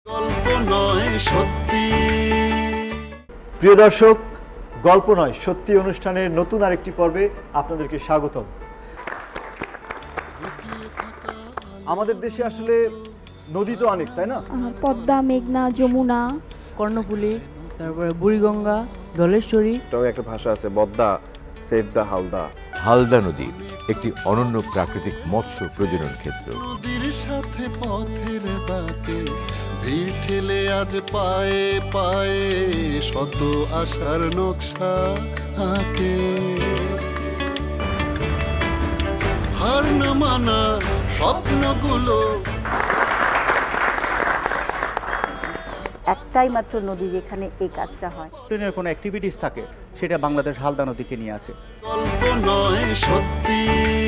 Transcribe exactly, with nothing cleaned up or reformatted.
গল্প নয় সত্যি। প্রিয় দর্শক, গল্প নয় সত্যি অনুষ্ঠানের নতুন আরেকটি পর্বে আপনাদেরকে স্বাগতম। আমাদের দেশে আসলে নদী তো অনেক, তাই না? পদ্মা, মেঘনা, যমুনা, কর্ণফুলী, তারপরে বুড়িগঙ্গা, ধলেশ্বরী। এটাও একটা ভাষা আছে, বদ্দা, সেবদা, হালদা। হালদা নদী একটি অনন্য প্রাকৃতিক মৎস্য প্রজনন ক্ষেত্র। নদীর সাথে পথের বাঁকে ভিড় ঠেলে আজ পায়ে পায়ে শত আশার নকশা আঁকে। হার না মানা স্বপ্নগুলো। একটাই মাত্র নদী যেখানে এই কাজটা হয়। কোনো অ্যাক্টিভিটিস থাকে, সেটা বাংলাদেশ হালদা নদীকে নিয়ে আছে। গল্প নয় সত্যি।